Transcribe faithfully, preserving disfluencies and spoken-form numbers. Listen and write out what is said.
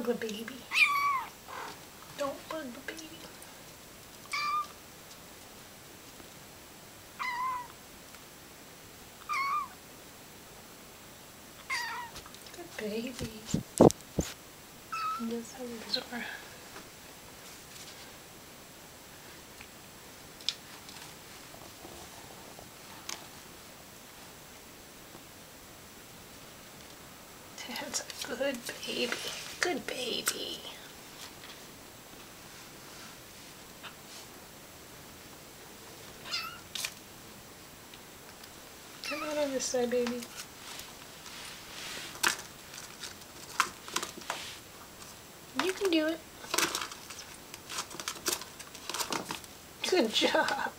the baby. Don't bug the baby. Good baby. That's how these are. That's a good baby. Good baby. Come on on this side, baby. You can do it. Good job.